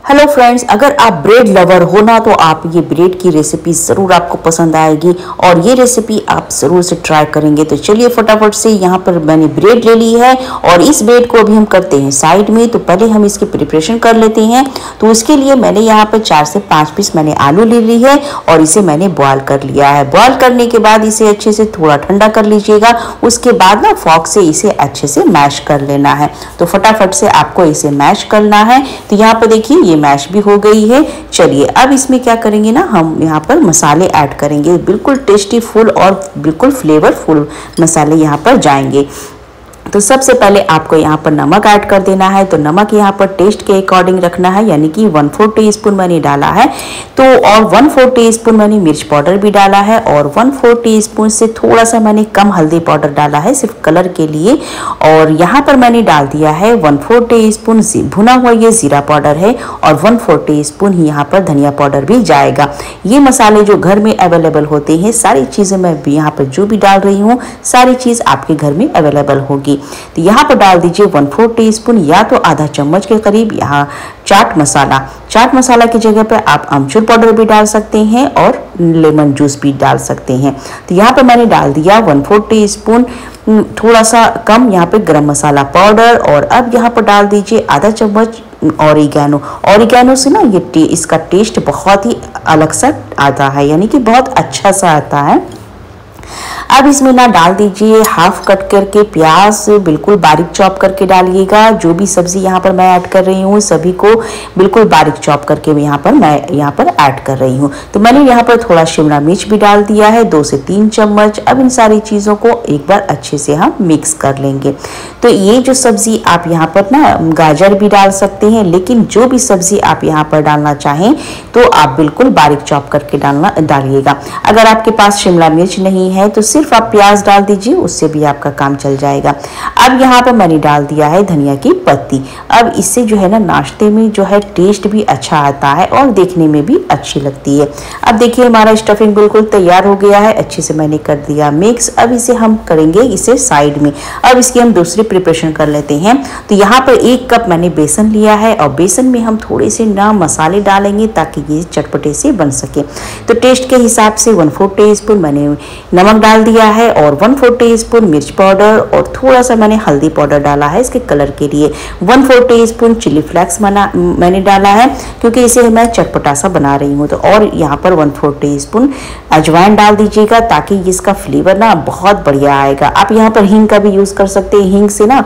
Hello friends, अगर आप bread lover हो ना तो आप ये ब्रेड की रेसिपी ज़रूर आपको पसंद आएगी और ये रेसिपी आप ज़रूर से ट्राई करेंगे। तो चलिए फटाफट से यहाँ पर मैंने ब्रेड ले ली है और इस ब्रेड को अभी हम करते हैं साइड में। तो पहले हम इसकी प्रिपरेशन कर लेते हैं। तो उसके लिए मैंने यहाँ पर 4 से 5 पीस मैंने आलू ले ली है और इसे मैंने बॉयल कर लिया है। बॉयल करने के बाद इसे अच्छे से थोड़ा ठंडा कर लीजिएगा। उसके बाद ना फॉक से इसे अच्छे से मैश कर लेना है। तो फटाफट से आपको इसे मैश करना है। तो यहाँ पर देखिए ये मैश भी हो गई है। चलिए अब इसमें क्या करेंगे ना, हम यहाँ पर मसाले ऐड करेंगे। बिल्कुल टेस्टी फुल और बिल्कुल फ्लेवरफुल मसाले यहाँ पर जाएंगे। तो सबसे पहले आपको यहाँ पर नमक ऐड कर देना है। तो नमक यहाँ पर टेस्ट के अकॉर्डिंग रखना है, यानी कि 1/4 टीस्पून मैंने डाला है। तो और 1/4 टीस्पून मैंने मिर्च पाउडर भी डाला है और 1/4 टीस्पून से थोड़ा सा मैंने कम हल्दी पाउडर डाला है सिर्फ कलर के लिए। और यहाँ पर मैंने डाल दिया है 1/4 टीस्पून भुना हुआ ये जीरा पाउडर है और 1/4 टीस्पून ही यहाँ पर धनिया पाउडर भी जाएगा। ये मसाले जो घर में अवेलेबल होते हैं, सारी चीज़ें मैं यहाँ पर जो भी डाल रही हूँ सारी चीज़ आपके घर में अवेलेबल होगी। तो यहाँ पर डाल दीजिए 1/4 टीस्पून या तो आधा चम्मच के करीब यहाँ चाट मसाला। चाट मसाला की जगह पर आप अमचूर पाउडर भी डाल सकते हैं और लेमन जूस भी डाल सकते हैं। तो यहाँ पर मैंने डाल दिया 1/4 टीस्पून थोड़ा सा कम यहाँ पे गरम मसाला पाउडर। और अब यहाँ पर डाल दीजिए आधा चम्मच ऑरिगेनो। ऑरिगेनो से ना ये इसका टेस्ट बहुत ही अलग सा आता है, यानी कि बहुत अच्छा सा आता है। अब इसमें ना डाल दीजिए हाफ कट करके प्याज, बिल्कुल बारीक चॉप करके डालिएगा। जो भी सब्जी यहाँ पर मैं ऐड कर रही हूँ सभी को बिल्कुल बारीक चॉप करके मैं यहाँ पर ऐड कर रही हूँ। तो मैंने यहाँ पर थोड़ा शिमला मिर्च भी डाल दिया है 2 से 3 चम्मच। अब इन सारी चीज़ों को एक बार अच्छे से हम मिक्स कर लेंगे। तो ये जो सब्जी आप यहाँ पर ना गाजर भी डाल सकते हैं, लेकिन जो भी सब्जी आप यहाँ पर डालना चाहें तो आप बिल्कुल बारीक चॉप करके डालिएगा। अगर आपके पास शिमला मिर्च नहीं है तो सिर्फ आप प्याज डाल दीजिए, उससे भी आपका काम चल जाएगा। अब यहाँ पर मैंने डाल दिया है धनिया की पत्ती। अब इससे जो है ना नाश्ते में जो है टेस्ट भी अच्छा आता है और देखने में भी अच्छी लगती है। अब देखिए हमारा स्टफिंग बिल्कुल तैयार हो गया है, अच्छे से मैंने कर दिया मिक्स। अब इसे हम करेंगे इसे साइड में। अब इसकी हम दूसरी प्रिपरेशन कर लेते हैं। तो यहाँ पर 1 कप मैंने बेसन लिया है और बेसन में हम थोड़े से ना मसाले डालेंगे ताकि ये चटपटे से बन सके। तो टेस्ट के हिसाब से 1/4 टीस्पून मैंने नमक डाल दिया है और 1/4 टीस्पून मिर्च पाउडर और थोड़ा सा मैंने हल्दी पाउडर डाला है इसके कलर के लिए। 1/4 टीस्पून चिली फ्लेक्स मैंने डाला है क्योंकि इसे मैं चटपटा सा बना रही हूँ। तो और यहाँ पर 1/4 टीस्पून अजवाइन डाल दीजिएगा ताकि इसका फ्लेवर ना बहुत बढ़िया आएगा। आप यहाँ पर हींग का भी यूज़ कर सकते हैं। हींग से ना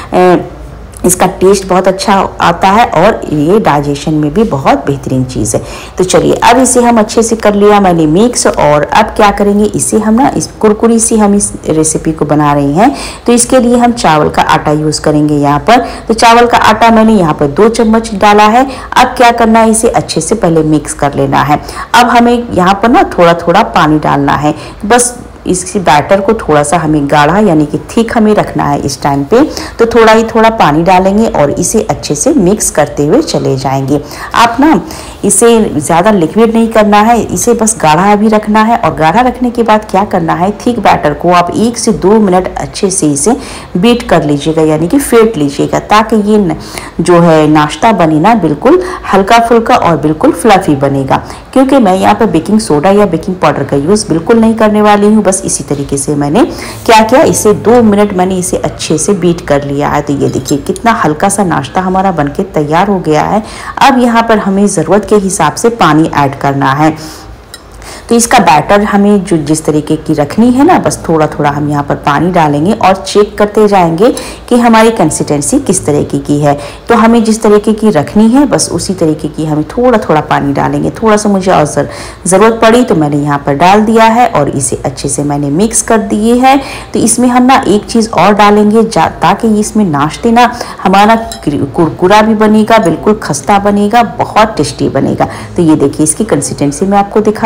इसका टेस्ट बहुत अच्छा आता है और ये डाइजेशन में भी बहुत बेहतरीन चीज़ है। तो चलिए अब इसे हम अच्छे से कर लिया मैंने मिक्स। और अब क्या करेंगे, इसे हम ना इस कुरकुरी सी हम इस रेसिपी को बना रहे हैं। तो इसके लिए हम चावल का आटा यूज़ करेंगे यहाँ पर। तो चावल का आटा मैंने यहाँ पर 2 चम्मच डाला है। अब क्या करना है, इसे अच्छे से पहले मिक्स कर लेना है। अब हमें यहाँ पर ना थोड़ा थोड़ा पानी डालना है। बस इसकी बैटर को थोड़ा सा हमें गाढ़ा यानी कि थिक हमें रखना है इस टाइम पे। तो थोड़ा ही थोड़ा पानी डालेंगे और इसे अच्छे से मिक्स करते हुए चले जाएंगे। आप ना इसे ज़्यादा लिक्विड नहीं करना है, इसे बस गाढ़ा भी रखना है। और गाढ़ा रखने के बाद क्या करना है, थिक बैटर को आप 1 से 2 मिनट अच्छे से इसे बीट कर लीजिएगा, यानी कि फेंट लीजिएगा, ताकि ये जो है नाश्ता बने ना बिल्कुल हल्का फुल्का और बिल्कुल फ्लफी बनेगा। क्योंकि मैं यहाँ पर बेकिंग सोडा या बेकिंग पाउडर का यूज़ बिल्कुल नहीं करने वाली हूँ। बस इसी तरीके से मैंने क्या किया, इसे 2 मिनट मैंने इसे अच्छे से बीट कर लिया है। तो ये देखिए कितना हल्का सा नाश्ता हमारा बनके तैयार हो गया है। अब यहाँ पर हमें ज़रूरत के हिसाब से पानी ऐड करना है। तो इसका बैटर हमें जो जिस तरीके की रखनी है ना, बस थोड़ा थोड़ा हम यहाँ पर पानी डालेंगे और चेक करते जाएंगे कि हमारी कंसिस्टेंसी किस तरीके की है। तो हमें जिस तरीके की रखनी है बस उसी तरीके की हमें थोड़ा थोड़ा पानी डालेंगे। थोड़ा सा मुझे और ज़रूरत पड़ी तो मैंने यहाँ पर डाल दिया है और इसे अच्छे से मैंने मिक्स कर दिए है। तो इसमें हम ना एक चीज़ और डालेंगे ताकि इसमें नाश्ते ना हमारा कुरकुरा भी बनेगा, बिल्कुल खस्ता बनेगा, बहुत टेस्टी बनेगा। तो ये देखिए इसकी कंसिस्टेंसी मैं आपको दिखा देती हूँ।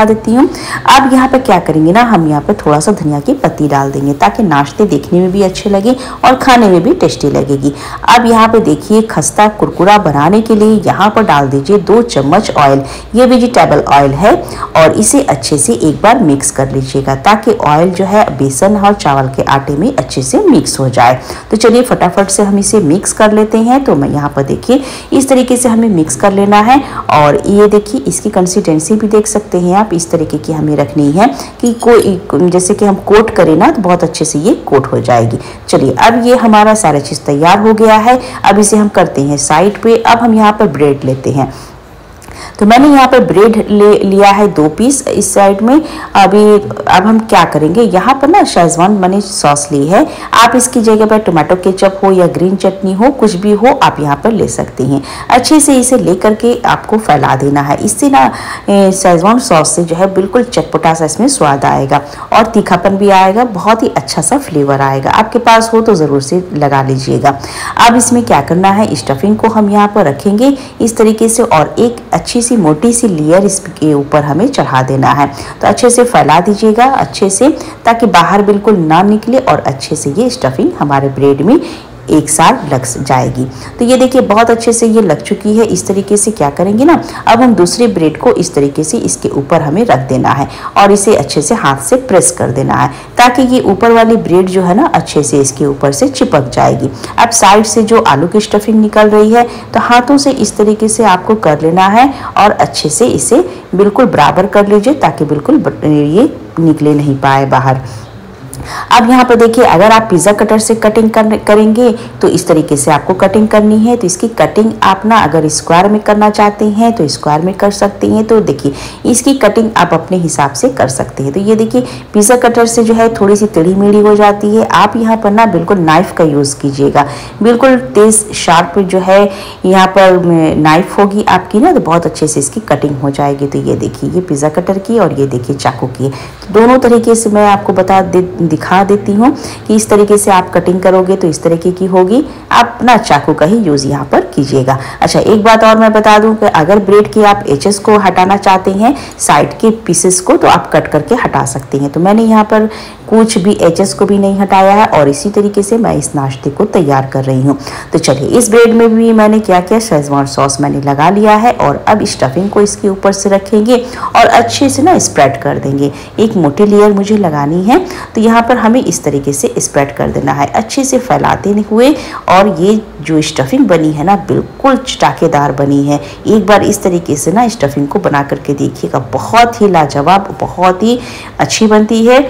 अब यहाँ पर क्या करेंगे ना, हम यहाँ पर थोड़ा सा धनिया की पत्ती डाल देंगे ताकि नाश्ते देखने में भी अच्छे लगे और खाने में भी टेस्टी लगेगी। अब यहाँ पे देखिए खस्ता कुरकुरा बनाने के लिए यहाँ पर डाल दीजिए 2 चम्मच ऑयल। ये वेजिटेबल ऑयल है और इसे अच्छे से एक बार मिक्स कर लीजिएगा ताकि ऑयल जो है बेसन और चावल के आटे में अच्छे से मिक्स हो जाए। तो चलिए फटाफट से हम इसे मिक्स कर लेते हैं। तो मैं यहाँ पर देखिए इस तरीके से हमें मिक्स कर लेना है और ये देखिए इसकी कंसिस्टेंसी भी देख सकते हैं आप, इस तरीके की हमें रखनी है कि कोई जैसे कि हम कोट करें ना तो बहुत अच्छे से ये कोट हो जाएगी। चलिए अब ये हमारा सारा चीज़ तैयार हो गया है। अब इसे हम करते हैं साइड पे। अब हम यहाँ पर ब्रेड लेते हैं। तो मैंने यहाँ पर ब्रेड लिया है 2 पीस इस साइड में। अब हम क्या करेंगे, यहाँ पर ना शेजवान मैंने सॉस ली है। आप इसकी जगह पर टोमेटो केचप हो या ग्रीन चटनी हो, कुछ भी हो आप यहाँ पर ले सकते हैं। अच्छे से इसे ले करके आपको फैला देना है। इससे ना शेजवान सॉस से जो है बिल्कुल चटपटा सा इसमें स्वाद आएगा और तीखापन भी आएगा, बहुत ही अच्छा सा फ्लेवर आएगा। आपके पास हो तो ज़रूर से लगा लीजिएगा। अब इसमें क्या करना है, स्टफिंग को हम यहाँ पर रखेंगे इस तरीके से और एक अच्छी सी मोटी सी लेयर इसके ऊपर हमें चढ़ा देना है। तो अच्छे से फैला दीजिएगा अच्छे से, ताकि बाहर बिल्कुल ना निकले और अच्छे से ये स्टफिंग हमारे ब्रेड में एक साथ लग जाएगी। तो ये देखिए बहुत अच्छे से ये लग चुकी है। इस तरीके से क्या करेंगे ना, अब हम दूसरे ब्रेड को इस तरीके से इसके ऊपर हमें रख देना है और इसे अच्छे से हाथ से प्रेस कर देना है ताकि ये ऊपर वाली ब्रेड जो है ना अच्छे से इसके ऊपर से चिपक जाएगी। अब साइड से जो आलू की स्टफिंग निकल रही है तो हाथों से इस तरीके से आपको कर लेना है और अच्छे से इसे बिल्कुल बराबर कर लीजिए ताकि बिल्कुल ये निकले नहीं पाए बाहर। अब यहाँ पर देखिए अगर आप पिज़्ज़ा कटर से कटिंग करेंगे तो इस तरीके से आपको कटिंग करनी है। तो इसकी कटिंग आप ना अगर स्क्वायर में करना चाहते हैं तो स्क्वायर में कर सकते हैं। तो देखिए इसकी कटिंग आप अपने हिसाब से कर सकते हैं। तो ये देखिए पिज़्ज़ा कटर से जो है थोड़ी सी टेढ़ी मेढ़ी हो जाती है। आप यहाँ पर ना बिल्कुल नाइफ़ का यूज़ कीजिएगा, बिल्कुल तेज़ शार्प जो है यहाँ पर नाइफ होगी आपकी ना तो बहुत अच्छे से इसकी कटिंग हो जाएगी। तो ये देखिए ये पिज़्ज़ा कटर की और ये देखिए चाकू की, तो दोनों तरीके से मैं आपको दिखा देती हूँ कि इस तरीके से आप कटिंग करोगे तो इस तरीके की होगी। आप ना चाकू का ही यूज़ यहाँ पर कीजिएगा। अच्छा एक बात और मैं बता दूँ कि अगर ब्रेड के आप एचेस को हटाना चाहते हैं साइड के पीसेस को तो आप कट करके हटा सकते हैं। तो मैंने यहाँ पर कुछ भी एचेस को भी नहीं हटाया है और इसी तरीके से मैं इस नाश्ते को तैयार कर रही हूँ। तो चलिए इस ब्रेड में भी मैंने क्या किया, शेजवान सॉस मैंने लगा लिया है और अब स्टफिंग को इसके ऊपर से रखेंगे और अच्छे से ना स्प्रेड कर देंगे। एक मोटी लेयर मुझे लगानी है तो यहाँ पर हमें इस तरीके से स्प्रेड कर देना है अच्छे से फैलाते हुए। और ये जो स्टफिंग बनी है ना बिल्कुल चटाकेदार बनी है। एक बार इस तरीके से ना स्टफिंग को बना करके देखिएगा, बहुत ही लाजवाब, बहुत ही अच्छी बनती है।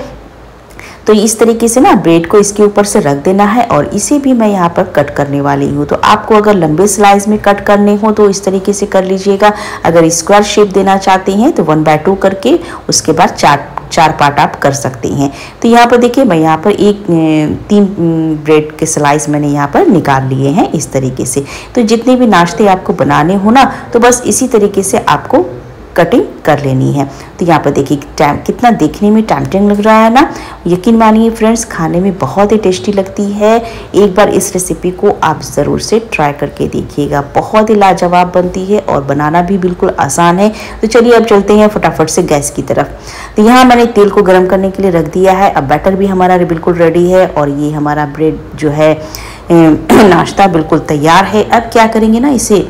तो इस तरीके से ना ब्रेड को इसके ऊपर से रख देना है और इसे भी मैं यहाँ पर कट करने वाली हूँ। तो आपको अगर लंबे स्लाइस में कट करने हो तो इस तरीके से कर लीजिएगा। अगर स्क्वायर शेप देना चाहते हैं तो 1/2 करके उसके बाद चार पार्ट आप कर सकते हैं। तो यहाँ पर देखिए मैं यहाँ पर 3 ब्रेड के स्लाइस मैंने यहाँ पर निकाल लिए हैं इस तरीके से। तो जितने भी नाश्ते आपको बनाने हो ना तो बस इसी तरीके से आपको कटिंग कर लेनी है। तो यहाँ पर देखिए कितना देखने में टेम्पटिंग लग रहा है ना। यकीन मानिए फ्रेंड्स खाने में बहुत ही टेस्टी लगती है। एक बार इस रेसिपी को आप ज़रूर से ट्राई करके देखिएगा, बहुत ही लाजवाब बनती है और बनाना भी बिल्कुल आसान है। तो चलिए अब चलते हैं फटाफट से गैस की तरफ। तो यहाँ मैंने तेल को गर्म करने के लिए रख दिया है। अब बैटर भी हमारा बिल्कुल रेडी है और ये हमारा ब्रेड जो है नाश्ता बिल्कुल तैयार है। अब क्या करेंगे ना, इसे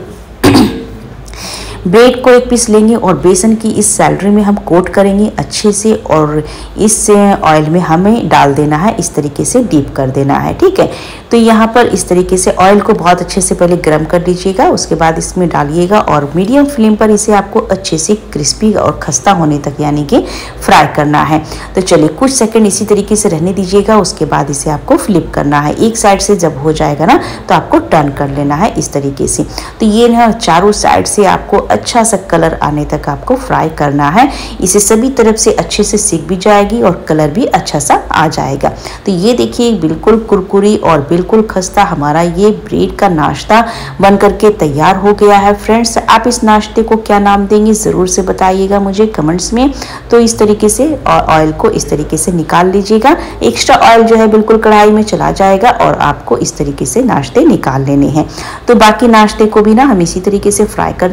ब्रेड को एक पीस लेंगे और बेसन की इस सैलरी में हम कोट करेंगे अच्छे से और इस ऑयल में हमें डाल देना है, इस तरीके से डीप कर देना है। ठीक है, तो यहाँ पर इस तरीके से ऑयल को बहुत अच्छे से पहले गर्म कर लीजिएगा, उसके बाद इसमें डालिएगा और मीडियम फ्लेम पर इसे आपको अच्छे से क्रिस्पी और खस्ता होने तक यानी कि फ्राई करना है। तो चलिए कुछ सेकंड इसी तरीके से रहने दीजिएगा, उसके बाद इसे आपको फ्लिप करना है। एक साइड से जब हो जाएगा ना तो आपको टर्न कर लेना है इस तरीके से। तो ये ना चारों साइड से आपको अच्छा सा कलर आने तक आपको फ्राई करना है। इसे सभी तरफ से अच्छे से सीख भी जाएगी और कलर भी अच्छा सा आ जाएगा। तो ये देखिए बिल्कुल कुरकुरी और बिल्कुल खस्ता हमारा ये ब्रेड का नाश्ता बन करके तैयार हो गया है। फ्रेंड्स आप इस नाश्ते को क्या नाम देंगे ज़रूर से बताइएगा मुझे कमेंट्स में। तो इस तरीके से ऑयल को इस तरीके से निकाल लीजिएगा, एक्स्ट्रा ऑयल जो है बिल्कुल कढ़ाई में चला जाएगा और आपको इस तरीके से नाश्ते निकाल लेने हैं। तो बाकी नाश्ते को भी ना हम इसी तरीके से फ्राई करने वाले हैं।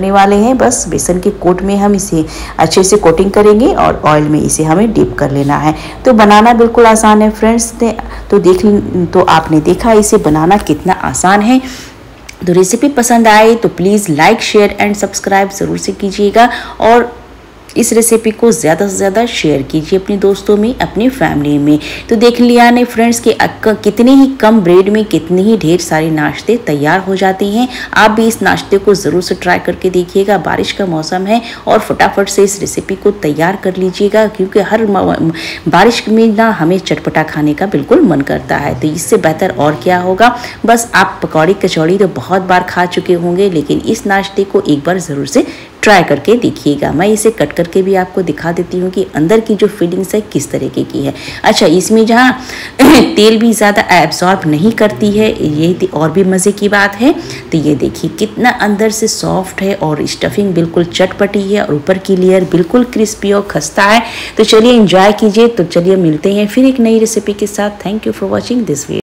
हैं, बस बेसन के कोट में हम इसे अच्छे से कोटिंग करेंगे और ऑयल में इसे हमें डिप कर लेना है। तो बनाना बिल्कुल आसान है फ्रेंड्स। तो आपने देखा इसे बनाना कितना आसान है। तो रेसिपी पसंद आए तो please like share and subscribe ज़रूर से कीजिएगा और इस रेसिपी को ज़्यादा से ज़्यादा शेयर कीजिए अपने दोस्तों में, अपनी फैमिली में। तो देख लिया ने फ्रेंड्स कि कितने ही कम ब्रेड में कितने ही ढेर सारे नाश्ते तैयार हो जाते हैं। आप भी इस नाश्ते को ज़रूर से ट्राई करके देखिएगा। बारिश का मौसम है और फटाफट से इस रेसिपी को तैयार कर लीजिएगा, क्योंकि हर बारिश में ना हमें चटपटा खाने का बिल्कुल मन करता है। तो इससे बेहतर और क्या होगा। बस आप पकौड़ी कचौड़ी तो बहुत बार खा चुके होंगे, लेकिन इस नाश्ते को एक बार ज़रूर से ट्राई करके देखिएगा। मैं इसे कट करके भी आपको दिखा देती हूँ कि अंदर की जो फीलिंग्स है किस तरीके की है। अच्छा, इसमें जहाँ तेल भी ज़्यादा एब्जॉर्ब नहीं करती है, ये और भी मज़े की बात है। तो ये देखिए कितना अंदर से सॉफ्ट है और स्टफिंग बिल्कुल चटपटी है और ऊपर की लेयर बिल्कुल क्रिस्पी और खस्ता है। तो चलिए एंजॉय कीजिए। तो चलिए मिलते हैं फिर एक नई रेसिपी के साथ। Thank you for watching this video.